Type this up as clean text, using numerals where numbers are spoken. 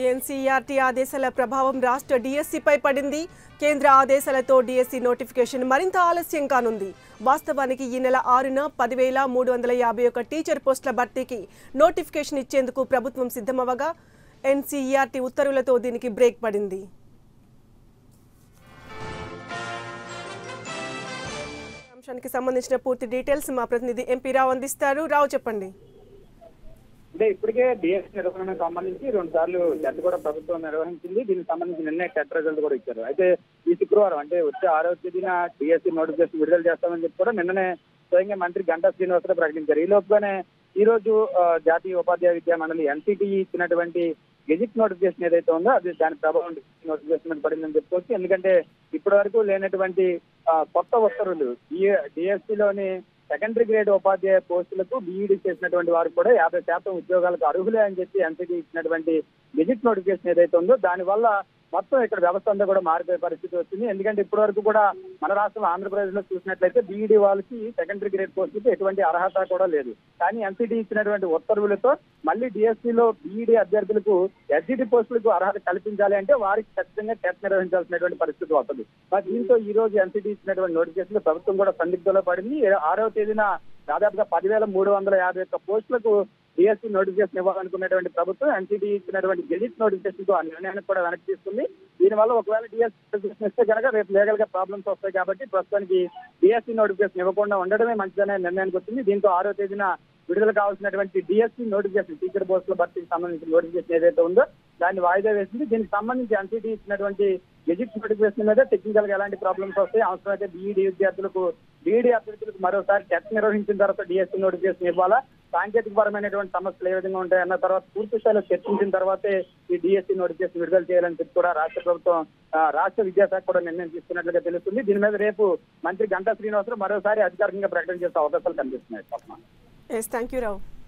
NCERT ఆదేశాల ప్రభావం రాష్ట్ర DSCపై పడింది. కేంద్ర ఆదేశాలతో DSC నోటిఫికేషన్ మరింత ఆలస్యం కానుంది. వాస్తవానికి ఈ నెల 6న 10,351 టీచర్ పోస్టుల భర్తీకి నోటిఫికేషన్ ఇచ్చేందుకు ప్రభుత్వం సిద్ధమవగా ఎన్సీఈఆర్టీ ఉత్తర్వులతో దీనికి బ్రేక్ పడింది. అంశానికి సంబంధించిన పూర్తి డీటెయిల్స్ మా ప్రతినిధి ఎంపీ రావు అందిస్తారు. రావు, చెప్పండి. అంటే ఇప్పటికే డిఎస్సీ నిర్వహణకు సంబంధించి 2 సార్లు టెట్ కూడా ప్రభుత్వం నిర్వహించింది. దీనికి సంబంధించి నిన్నే టెట్ రిజల్ట్ కూడా ఇచ్చారు. అయితే ఈ శుక్రవారం అంటే వచ్చే 6వ తేదీన డిఎస్సీ నోటిఫికేషన్ విడుదల చేస్తామని చెప్పి కూడా నిన్ననే స్వయంగా మంత్రి గంటా శ్రీనివాసరావు ప్రకటించారు. ఈ లోపుగానే ఈ రోజు జాతీయ ఉపాధ్యాయ విద్యా మండలి NCTE ఇచ్చినటువంటి గెజిట్ నోటిఫికేషన్ ఏదైతే ఉందో అది దాని ప్రభావం నోటిఫికేషన్ పడిందని చెప్పుకోవచ్చు. ఎందుకంటే ఇప్పటి వరకు లేనటువంటి కొత్త ఉత్తర్వులు డిఎస్సీలోని సెకండరీ గ్రేడ్ ఉపాధ్యాయ పోస్టులకు బీఈడీ చేసినటువంటి వారు కూడా 50% ఉద్యోగాలకు అర్హులే అని చెప్పి NCTE ఇచ్చినటువంటి గెజిట్ నోటిఫికేషన్ ఏదైతే ఉందో దానివల్ల మొత్తం ఇక్కడ వ్యవస్థ అంతా కూడా మారిపోయే పరిస్థితి వచ్చింది. ఎందుకంటే ఇప్పటి వరకు కూడా మన రాష్ట్రం ఆంధ్రప్రదేశ్ లో చూసినట్లయితే బీఈడీ వాళ్ళకి సెకండరీ గ్రేడ్ పోస్టులకి ఎటువంటి అర్హత కూడా లేదు. కానీ NCTE ఇచ్చినటువంటి ఉత్తర్వులతో మళ్ళీ డిఎస్సీలో బీఈడీ అభ్యర్థులకు SGT పోస్టులకు అర్హత కల్పించాలి అంటే వారికి ఖచ్చితంగా టెట్ నిర్వహించాల్సినటువంటి పరిస్థితి వస్తుంది. మరి దీంతో ఈ రోజు NCTE ఇచ్చినటువంటి నోటిఫికేషన్ ప్రభుత్వం కూడా సందిగ్ధంలో పడింది. 6వ తేదీన దాదాపుగా 10,351 పోస్టులకు డిఎస్సీ నోటిఫికేషన్ ఇవ్వాలనుకున్నటువంటి ప్రభుత్వం NCTE ఇచ్చినటువంటి గెజిట్ నోటిఫికేషన్ తో ఆ నిర్ణయాన్ని కూడా వెనక్కి తీసుకుంది. దీనివల్ల ఒకవేళ డిఎస్సీ నోటిఫికేషన్ ఇస్తే కనుక రేపు లీగల్ గా ప్రాబ్లమ్స్ వస్తాయి కాబట్టి ప్రస్తుతానికి డిఎస్సీ నోటిఫికేషన్ ఇవ్వకుండా ఉండడమే మంచిదనే నిర్ణయానికి వచ్చింది. దీంతో 6వ తేదీన విడుదల కావాల్సినటువంటి డిఎస్సీ నోటిఫికేషన్ టీచర్ పోస్టుల భర్తీకి సంబంధించిన నోటిఫికేషన్ ఏదైతే ఉందో దాన్ని వాయిదా వేసింది. దీనికి సంబంధించి NCTE ఇచ్చినటువంటి గెజిట్ నోటిఫికేషన్ మీద టెక్నికల్ గా ఎలాంటి ప్రాబ్లమ్స్ వస్తాయి, అవసరమైతే బీఈడీ అభ్యర్థులకు మరోసారి టెస్ట్ నిర్వహించిన తర్వాత డిఎస్సీ నోటిఫికేషన్ ఇవ్వాలా, సాంకేతిక పరమైనటువంటి సమస్యలు ఏ విధంగా ఉంటాయన్న తర్వాత పూర్తి స్థాయిలో చర్చించిన తర్వాతే ఈ డిఎస్సీ నోటిఫికేషన్ విడుదల చేయాలని చెప్పి కూడా రాష్ట్ర ప్రభుత్వం రాష్ట్ర విద్యాశాఖ కూడా నిర్ణయం తీసుకున్నట్లుగా తెలుస్తుంది. దీని మీద రేపు మంత్రి గంటా శ్రీనివాసరావు మరోసారి అధికారికంగా ప్రకటన చేసే అవకాశాలు కనిపిస్తున్నాయి. Thank you Rao.